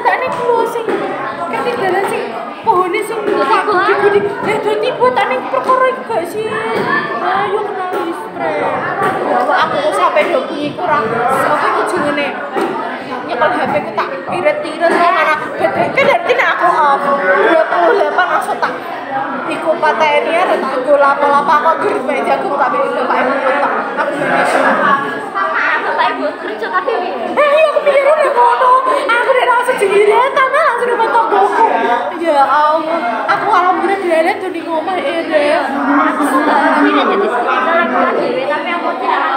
tak ning closing. Kan di dalan sing pohone sing gede-gede. Ya dadi tak ning perkara iki gak sih. Ayo kenal spray. Ya aku sampai do bunyi kurang. Sampai ujungane nyekel HP ku tak irit-irit mana kan berarti nek aku off 28 langsung tak iku pateni ya tak go lapo-lapo kok gur meja aku tak beli bapak ibu tak aku bapak ibu kerja tapi iya aku pikir udah ngono aku udah langsung sendirian tanah langsung dapat tokoku ya Allah aku alhamdulillah berada tuh di ngomah ini aku sudah tidak jadi sekolah lagi tapi aku tidak